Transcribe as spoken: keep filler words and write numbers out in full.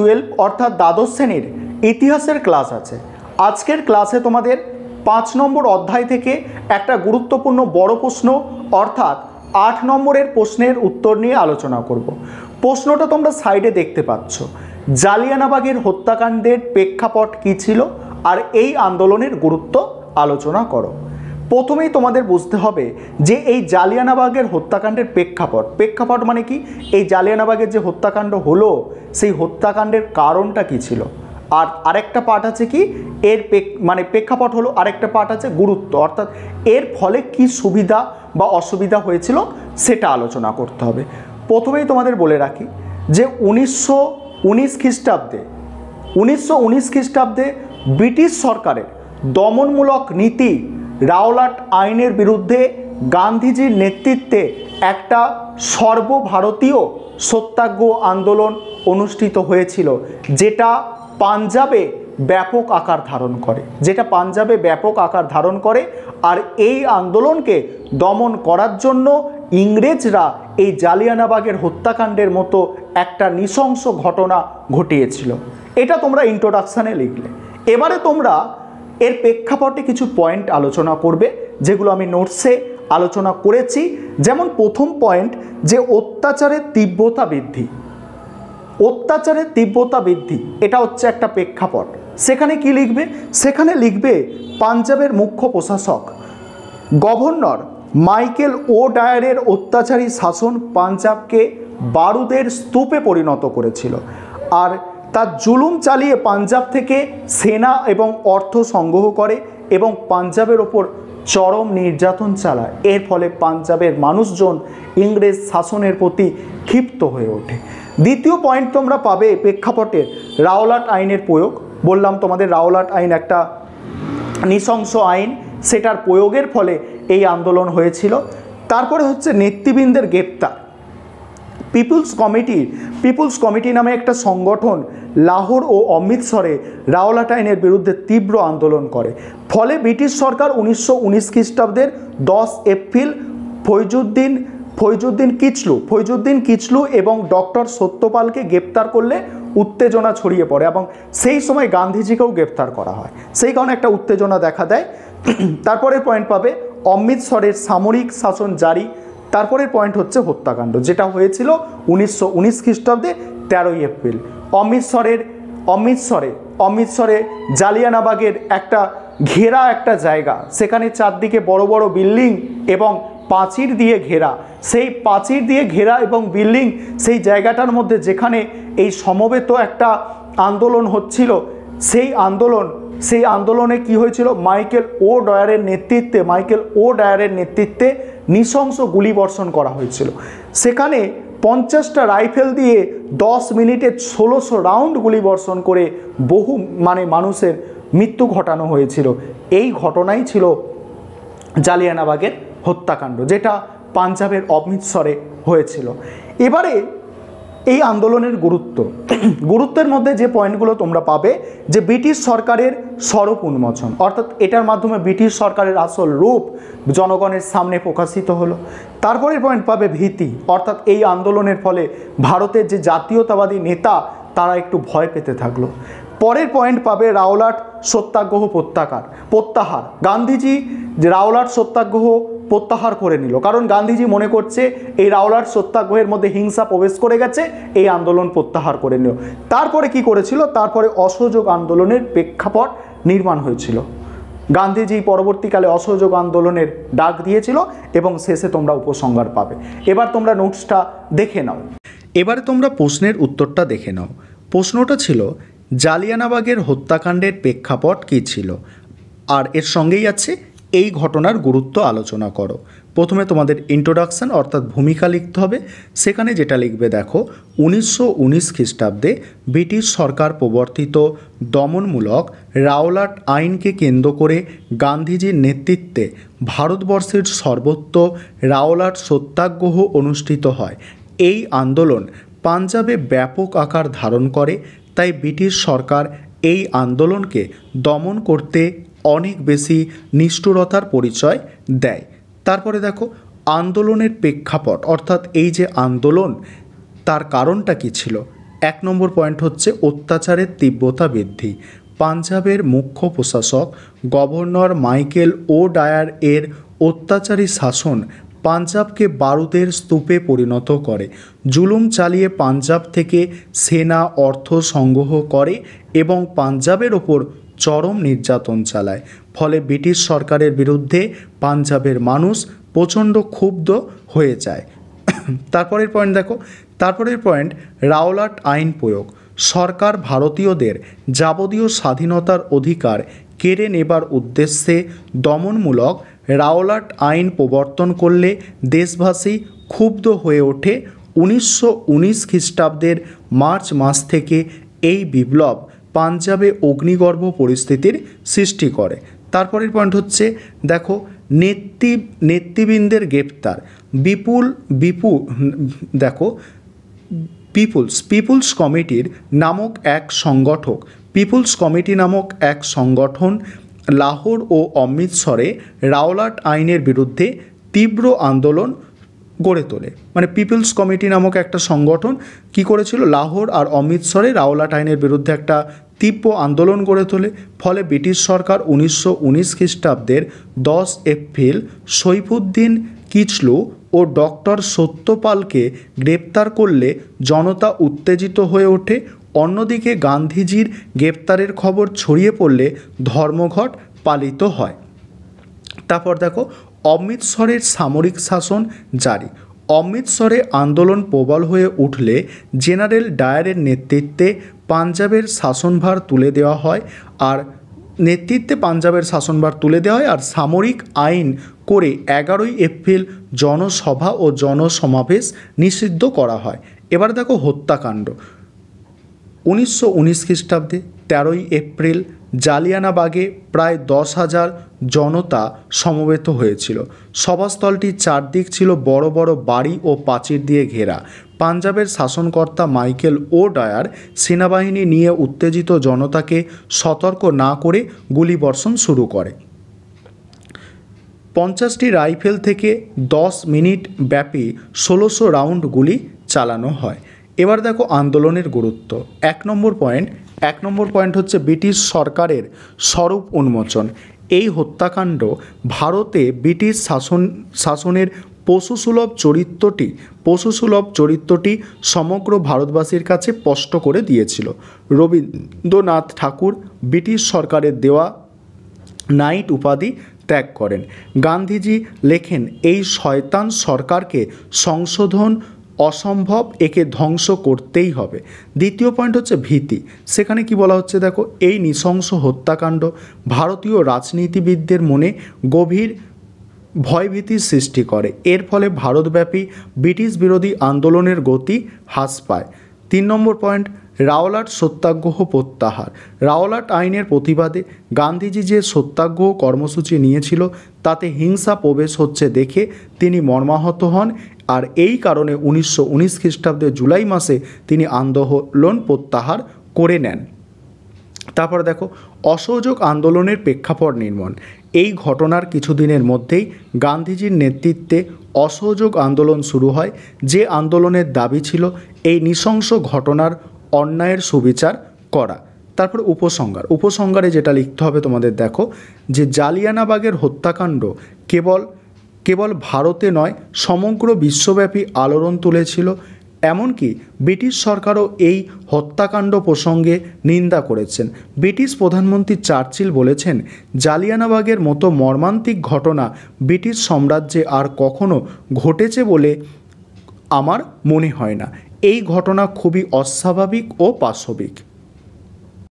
Twelve অর্থাৎ দ্বাদশ শ্রেণীর ইতিহাসের ক্লাস আছে। আজকের ক্লাসে তোমাদের পাঁচ নম্বর অধ্যায় থেকে একটা গুরুত্বপূর্ণ বড় প্রশ্ন অর্থাৎ আট নম্বরের প্রশ্নের উত্তর নিয়ে আলোচনা করব। প্রশ্নটা তোমরা সাইডে দেখতে পাচ্ছ, জালিয়ানবাগের হত্যাকাণ্ডের প্রেক্ষাপট কী ছিল আর এই আন্দোলনের গুরুত্ব আলোচনা করো। প্রথমেই তোমাদের বুঝতে হবে যে এই জালিয়ানবাগের হত্যাকাণ্ডের প্রেক্ষাপট প্রেক্ষাপট মানে কি, এই জালিয়ানবাগের যে হত্যাকাণ্ড হলো সেই হত্যাকাণ্ডের কারণটা কী ছিল, আর আরেকটা পার্ট আছে কি এর মানে প্রেক্ষাপট হলো, আরেকটা পার্ট আছে গুরুত্ব অর্থাৎ এর ফলে কি সুবিধা বা অসুবিধা হয়েছিল সেটা আলোচনা করতে হবে। প্রথমেই তোমাদের বলে রাখি যে উনিশশো উনিশ খ্রিস্টাব্দে উনিশশো উনিশ খ্রিস্টাব্দে ব্রিটিশ সরকারের দমনমূলক নীতি রাওলাট আইনের বিরুদ্ধে গান্ধীজির নেতৃত্বে একটা সর্বভারতীয় সত্যাগ্রহ আন্দোলন অনুষ্ঠিত হয়েছিল, যেটা পাঞ্জাবে ব্যাপক আকার ধারণ করে যেটা পাঞ্জাবে ব্যাপক আকার ধারণ করে আর এই আন্দোলনকে দমন করার জন্য ইংরেজরা এই জালিয়ানবাগের হত্যাকাণ্ডের মতো একটা নৃশংস ঘটনা ঘটিয়েছিল। এটা তোমরা ইন্ট্রোডাকশানে লিখলে। এবারে তোমরা এর প্রেক্ষাপটে কিছু পয়েন্ট আলোচনা করবে যেগুলো আমি নোটসে আলোচনা করেছি। যেমন প্রথম পয়েন্ট যে অত্যাচারের তীব্রতা বৃদ্ধি অত্যাচারের তীব্রতা বৃদ্ধি এটা হচ্ছে একটা প্রেক্ষাপট। সেখানে কি লিখবে? সেখানে লিখবে পাঞ্জাবের মুখ্য প্রশাসক গভর্নর মাইকেল ও ডায়ারের অত্যাচারী শাসন পাঞ্জাবকে বারুদের স্তূপে পরিণত করেছিল আর তার জুলুম চালিয়ে পাঞ্জাব থেকে সেনা এবং অর্থ সংগ্রহ করে এবং পাঞ্জাবের ওপর চরম নির্যাতন চালায়। এর ফলে পাঞ্জাবের মানুষজন ইংরেজ শাসনের প্রতি ক্ষিপ্ত হয়ে ওঠে। দ্বিতীয় পয়েন্ট তোমরা পাবে প্রেক্ষাপটের রাওলাট আইনের প্রয়োগ। বললাম তোমাদের রাওলাট আইন একটা নৃশংস আইন, সেটার প্রয়োগের ফলে এই আন্দোলন হয়েছিল। তারপরে হচ্ছে নেতৃবৃন্দের গ্রেপ্তার। পিপুলস কমিটি পিপুলস কমিটি নামে একটা সংগঠন লাহোর ও অমৃতসরে রাওলাট আইনের বিরুদ্ধে তীব্র আন্দোলন করে। ফলে ব্রিটিশ সরকার উনিশশো উনিশ খ্রিস্টাব্দের দশ এপ্রিল ফৈজুদ্দিন ফৈজুদ্দিন কিচলু ফৈজুদ্দিন কিচলু এবং ডক্টর সত্যপালকে গ্রেপ্তার করলে উত্তেজনা ছড়িয়ে পড়ে এবং সেই সময় গান্ধীজিকেও গ্রেপ্তার করা হয়। সেই কারণে একটা উত্তেজনা দেখা দেয়। তারপরের পয়েন্ট পাবে অমৃতসরের সামরিক শাসন জারি। তারপরের পয়েন্ট হচ্ছে হত্যাকাণ্ড, যেটা হয়েছিল উনিশশো উনিশ খ্রিস্টাব্দে তেরোই এপ্রিল। অমৃতসরের অমৃতসরে অমৃতসরে জালিয়ানবাগের একটা ঘেরা একটা জায়গা, সেখানে চারদিকে বড় বড় বিল্ডিং এবং প্রাচীর দিয়ে ঘেরা। সেই প্রাচীর দিয়ে ঘেরা এবং বিল্ডিং, সেই জায়গাটার মধ্যে যেখানে এই সমবেত একটা আন্দোলন হচ্ছিল, সেই আন্দোলন সেই আন্দোলনে কি হয়েছিল, মাইকেল ও ডায়ারের নেতৃত্বে মাইকেল ও ডায়ারের নেতৃত্বে নৃশংস গুলিবর্ষণ করা হয়েছিল। সেখানে পঞ্চাশটা রাইফেল দিয়ে দশ মিনিটে ষোলোশো রাউন্ড গুলিবর্ষণ করে বহু মানে মানুষের মৃত্যু ঘটানো হয়েছিল। এই ঘটনাই ছিল জালিয়ানবাগের হত্যাকাণ্ড, যেটা পাঞ্জাবের অমৃতসরে হয়েছিল। এবারে এই আন্দোলনের গুরুত্ব গুরুত্বের মধ্যে যে পয়েন্টগুলো তোমরা পাবে যে ব্রিটিশ সরকারের স্বরূপ উন্মোচন, অর্থাৎ এটার মাধ্যমে ব্রিটিশ সরকারের আসল রূপ জনগণের সামনে প্রকাশিত হলো। তারপরের পয়েন্ট পাবে ভীতি, অর্থাৎ এই আন্দোলনের ফলে ভারতের যে জাতীয়তাবাদী নেতা তারা একটু ভয় পেতে থাকলো। পরের পয়েন্ট পাবে রাওলাট সত্যাগ্রহ প্রত্যাহার প্রত্যাহার গান্ধীজি রাওলাট সত্যাগ্রহ প্রত্যাহার করে নিল, কারণ গান্ধীজি মনে করছে এই রাওলাট সত্যাগ্রহের মধ্যে হিংসা প্রবেশ করে গেছে, এই আন্দোলন প্রত্যাহার করে নিল। তারপরে কি করেছিল, তারপরে অসহযোগ আন্দোলনের প্রেক্ষাপট নির্মাণ হয়েছিল। গান্ধীজি পরবর্তীকালে অসহযোগ আন্দোলনের ডাক দিয়েছিল এবং শেষে তোমরা উপসংহার পাবে। এবার তোমরা নোটসটা দেখে নাও। এবারে তোমরা প্রশ্নের উত্তরটা দেখে নাও। প্রশ্নটা ছিল জালিয়ানবাগের হত্যাকাণ্ডের প্রেক্ষাপট কী ছিল, আর এর সঙ্গেই আছে এই ঘটনার গুরুত্ব আলোচনা করো। প্রথমে তোমাদের ইন্ট্রোডাকশান অর্থাৎ ভূমিকা লিখতে হবে। সেখানে যেটা লিখবে দেখো, উনিশশো উনিশ খ্রিস্টাব্দে ব্রিটিশ সরকার প্রবর্তিত দমনমূলক রাওলাট আইনকে কেন্দ্র করে গান্ধীজির নেতৃত্বে ভারতবর্ষের সর্বত্র রাওলাট সত্যাগ্রহ অনুষ্ঠিত হয়। এই আন্দোলন পাঞ্জাবে ব্যাপক আকার ধারণ করে, তাই ব্রিটিশ সরকার এই আন্দোলনকে দমন করতে অনেক বেশি নিষ্ঠুরতার পরিচয় দেয়। তারপরে দেখো আন্দোলনের প্রেক্ষাপট, অর্থাৎ এই যে আন্দোলন তার কারণটা কী ছিল, এক নম্বর পয়েন্ট হচ্ছে অত্যাচারের তীব্রতা বৃদ্ধি। পাঞ্জাবের মুখ্য প্রশাসক গভর্নর মাইকেল ও ডায়ার এর অত্যাচারী শাসন পাঞ্জাবকে বারুদের স্তূপে পরিণত করে। জুলুম চালিয়ে পাঞ্জাব থেকে সেনা অর্থ সংগ্রহ করে এবং পাঞ্জাবের ওপর চরম নির্যাতন চালায়। ফলে ব্রিটিশ সরকারের বিরুদ্ধে পাঞ্জাবের মানুষ প্রচণ্ড ক্ষুব্ধ হয়ে যায়। তারপরের পয়েন্ট দেখো, তারপরের পয়েন্ট রাওলাট আইন প্রয়োগ। সরকার ভারতীয়দের যাবতীয় স্বাধীনতার অধিকার কেড়ে নেবার উদ্দেশ্যে দমনমূলক রাওলাট আইন প্রবর্তন করলে দেশবাসী ক্ষুব্ধ হয়ে ওঠে। উনিশশো উনিশ খ্রিস্টাব্দের মার্চ মাস থেকে এই বিপ্লব পাঞ্জাবে অগ্নিগর্ভ পরিস্থিতির সৃষ্টি করে। তারপরের পয়েন্ট হচ্ছে দেখো নেতৃ নেতৃবৃন্দের গ্রেপ্তার। বিপুল বিপুল দেখো পিপুলস পিপুলস কমিটির নামক এক সংগঠক পিপুলস কমিটি নামক এক সংগঠন লাহোর ও অমৃতসরে রাওলাট আইনের বিরুদ্ধে তীব্র আন্দোলন গড়ে তোলে। মানে পিপুলস কমিটি নামক একটা সংগঠন কি করেছিল, লাহোর আর অমৃতসরে রাওলাট আইনের বিরুদ্ধে একটা তীব্র আন্দোলন গড়ে তোলে। ফলে ব্রিটিশ সরকার উনিশশো উনিশ খ্রিস্টাব্দের দশ এপ্রিল সৈফুদ্দিন কিচলু ও ডক্টর সত্যপালকে গ্রেপ্তার করলে জনতা উত্তেজিত হয়ে ওঠে। অন্যদিকে গান্ধীজির গ্রেপ্তারের খবর ছড়িয়ে পড়লে ধর্মঘট পালিত হয়। তারপর দেখো অমৃতসরের সামরিক শাসন জারি। অমৃতসরে আন্দোলন প্রবল হয়ে উঠলে জেনারেল ডায়ারের নেতৃত্বে পাঞ্জাবের শাসনভার তুলে দেওয়া হয় আর নেতৃত্বে পাঞ্জাবের শাসনভার তুলে দেওয়া হয় আর সামরিক আইন করে এগারোই এপ্রিল জনসভা ও জনসমাবেশ নিষিদ্ধ করা হয়। এবার দেখো হত্যাকাণ্ড। উনিশশো উনিশ খ্রিস্টাব্দে তেরোই এপ্রিল জালিয়ানাবাগে প্রায় দশ হাজার জনতা সমবেত হয়েছিল। সভাস্থলটির চারদিক ছিল বড় বড় বাড়ি ও প্রাচীর দিয়ে ঘেরা। পাঞ্জাবের শাসনকর্তা মাইকেল ও ডায়ার সেনাবাহিনী নিয়ে উত্তেজিত জনতাকে সতর্ক না করে গুলিবর্ষণ শুরু করে। পঞ্চাশটি রাইফেল থেকে দশ মিনিট ব্যাপী ষোলোশো রাউন্ড গুলি চালানো হয়। এবার দেখো আন্দোলনের গুরুত্ব। এক নম্বর পয়েন্ট এক নম্বর পয়েন্ট হচ্ছে ব্রিটিশ সরকারের স্বরূপ উন্মোচন। এই হত্যাকাণ্ড ভারতে ব্রিটিশ শাসন শাসনের পশুসুলভ চরিত্রটি পশুসুলভ চরিত্রটি সমগ্র ভারতবাসীর কাছে স্পষ্ট করে দিয়েছিল। রবীন্দ্রনাথ ঠাকুর ব্রিটিশ সরকারের দেওয়া নাইট উপাধি ত্যাগ করেন। গান্ধীজি লেখেন, এই শয়তান সরকারকে সংশোধন অসম্ভব, একে ধ্বংস করতেই হবে। দ্বিতীয় পয়েন্ট হচ্ছে ভীতি। সেখানে কি বলা হচ্ছে দেখো, এই নৃশংস হত্যাকাণ্ড ভারতীয় রাজনীতিবিদদের মনে গভীর ভয়ভীতির সৃষ্টি করে। এর ফলে ভারতব্যাপী ব্রিটিশ বিরোধী আন্দোলনের গতি হ্রাস পায়। তিন নম্বর পয়েন্ট রাওলাট সত্যাগ্রহ প্রত্যাহার। রাওলাট আইনের প্রতিবাদে গান্ধীজি যে সত্যাগ্রহ কর্মসূচি নিয়েছিল তাতে হিংসা প্রবেশ হচ্ছে দেখে তিনি মর্মাহত হন আর এই কারণে উনিশশো উনিশ খ্রিস্টাব্দে জুলাই মাসে তিনি আন্দোলন প্রত্যাহার করে নেন। তারপর দেখো অসহযোগ আন্দোলনের প্রেক্ষাপট নির্মাণ। এই ঘটনার কিছুদিনের মধ্যেই গান্ধীজির নেতৃত্বে অসহযোগ আন্দোলন শুরু হয়। যে আন্দোলনের দাবি ছিল এই নৃশংস ঘটনার অন্যায়ের সুবিচার করা। তারপর উপসংহার। উপসংহারে যেটা লিখতে হবে তোমাদের দেখো, যে জালিয়ানাবাগের হত্যাকাণ্ড কেবল কেবল ভারতে নয় সমগ্র বিশ্বব্যাপী আলোড়ন তুলেছিল। এমনকি ব্রিটিশ সরকারও এই হত্যাকাণ্ড প্রসঙ্গে নিন্দা করেছেন। ব্রিটিশ প্রধানমন্ত্রী চার্চিল বলেছেন, জালিয়ানাবাগের মতো মর্মান্তিক ঘটনা ব্রিটিশ সাম্রাজ্যে আর কখনো ঘটেছে বলে আমার মনে হয় না। এই ঘটনা খুবই অস্বাভাবিক ও পাশবিক।